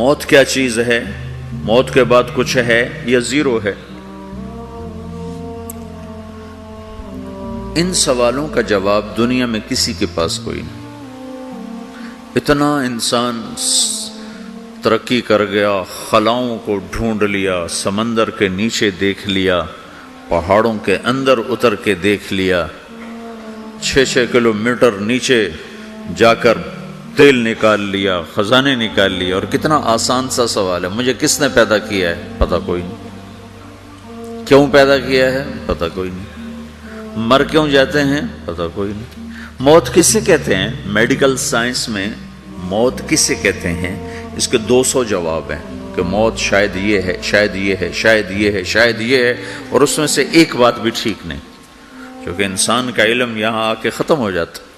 मौत क्या चीज है, मौत के बाद कुछ है या जीरो है? इन सवालों का जवाब दुनिया में किसी के पास कोई नहीं। इतना इंसान तरक्की कर गया, खलाओं को ढूंढ लिया, समंदर के नीचे देख लिया, पहाड़ों के अंदर उतर के देख लिया, 6-6 किलोमीटर नीचे जाकर तेल निकाल लिया, खजाने निकाल लिए। और कितना आसान सा सवाल है, मुझे किसने पैदा किया है? पता कोई नहीं। क्यों पैदा किया है? पता कोई नहीं। मर क्यों जाते हैं? पता कोई नहीं। मौत किसे कहते हैं? मेडिकल साइंस में मौत किसे कहते हैं, इसके 200 जवाब हैं कि मौत शायद ये है, शायद ये है, शायद ये है, शायद ये है, और उसमें से एक बात भी ठीक नहीं, क्योंकि इंसान का इल्म यहाँ आके ख़त्म हो जाता।